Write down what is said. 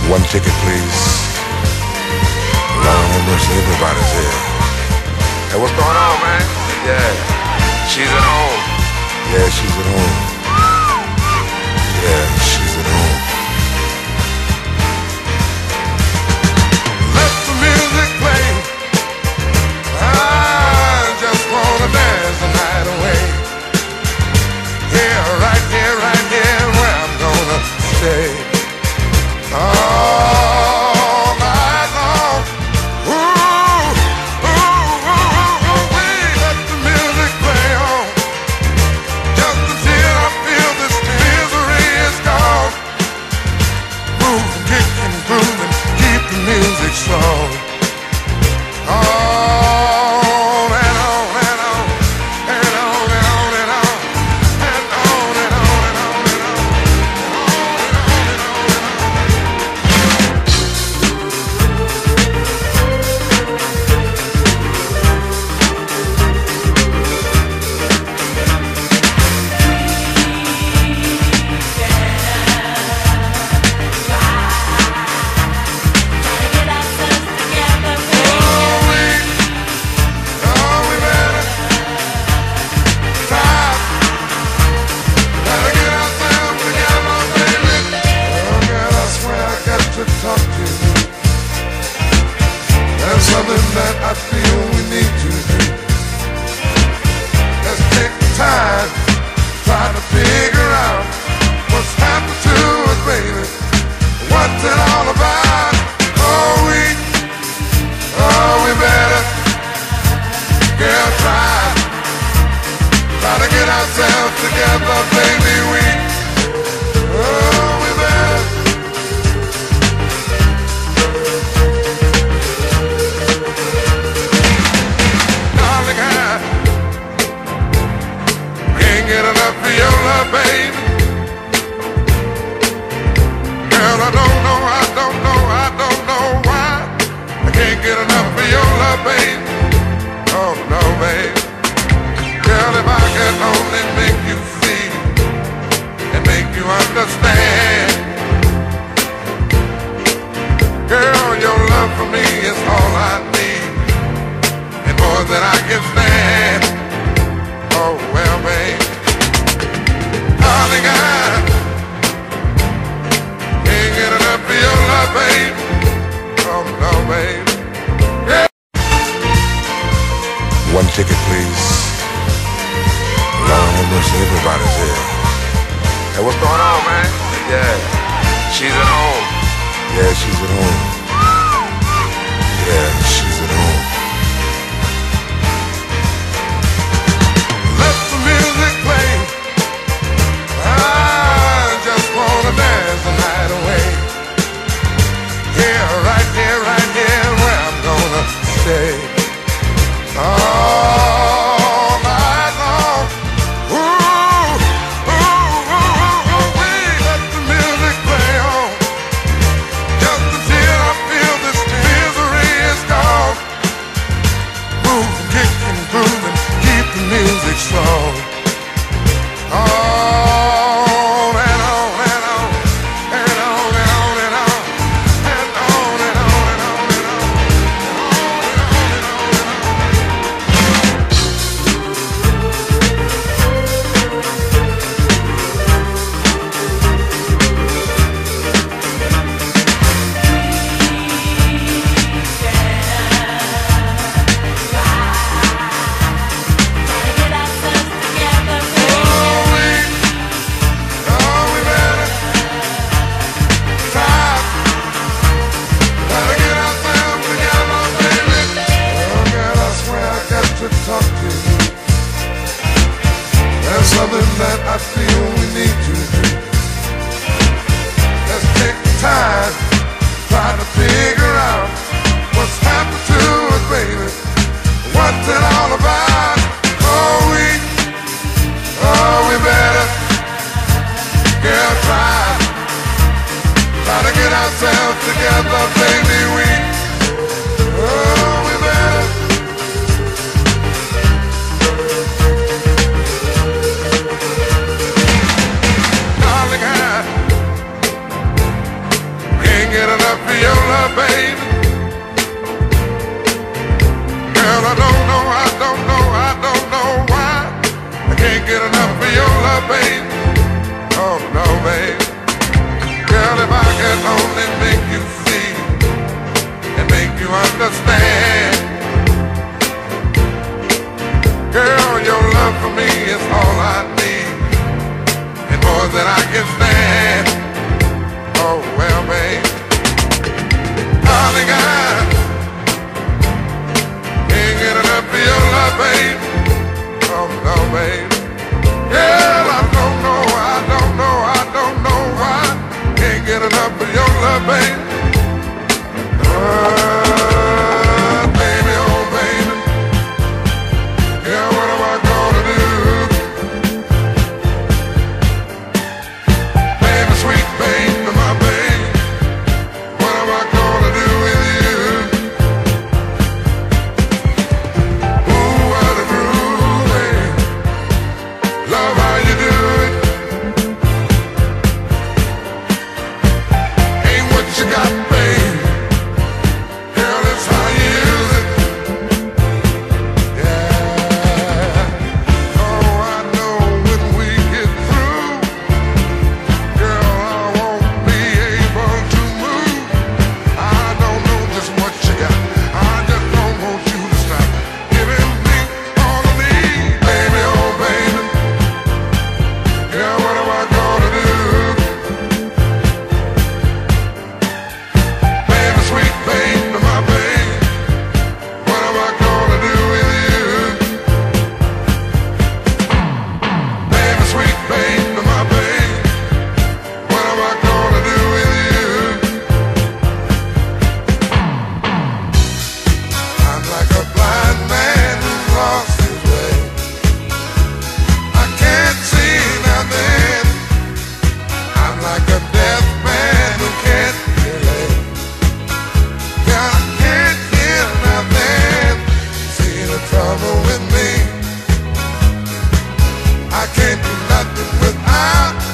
One ticket, please. Lord have mercy, everybody's here. Hey, what's going on, man? Yeah, she's at home. Yeah, she's at home. Yeah, she's at home. Let the music play. I just wanna dance the night away. Right here, where I'm gonna stay. All night long. Ooh, we let the music play on. Just until I feel this misery is gone. Move, kick and groove and keep the music strong. On and on and on and on and on and on. Something that I feel we need to do. Let's take the time, try to figure out what's happened to us, baby. What's it all about? We better, girl, try to get ourselves together, baby. We better. Get enough of your love, baby. Girl, I don't know why I can't get enough of your love, baby. Oh no, baby. Girl, if I could only make you see and make you understand. Girl, your love for me is all I need and more than I can stand. Oh well, baby. Darling, I can't get enough of your love, babe. Oh, no, babe. Yeah. One ticket, please. Lord have mercy, everybody's here. Hey, what's going on, man? Yeah, she's at home. Yeah, she's at home. Yeah, she's at home. Let the music play. I just wanna dance the night away. Right here, where I'm gonna stay. All night long. Ooh, we let the music play on. Just until I feel this misery is gone. Move, kick and groove and keep the music strong. Something that I feel we need to do. Let's take the time, try to figure out what's happened to us, baby. What's it all about? We better, girl, try to get ourselves together, baby. We better. Darling, I can't get enough. if I could only make you see and make you understand. Girl, your love for me is all I need, and more than I can stand. Oh, well, babe, darling, I can't get enough of your love, babe. Oh, no, babe. Girl, I don't know why. Can't get enough of your love, babe. Baby, oh, baby. Yeah, what am I gonna do? Baby, sweet baby, my baby. What am I gonna do with you? Ooh, what a groove, babe. Love how you do it. Ain't what you got, babe. Girl, it's how you use it. Yeah. Oh, I know when we get through, girl, I won't be able to move. I don't know just what you got. I just don't want you to stop giving me all of me. Baby, oh, baby. Yeah, what am I gonna do? Baby, sweet baby, my baby. What am I gonna do with you? Baby, sweet baby, my baby. What am I gonna do with you? I'm like a blind man who's lost his way. I can't see nothing. I'm like a deaf man who can't relate. Yeah, I can't hear nothing. See the trouble with me. I can't do nothing without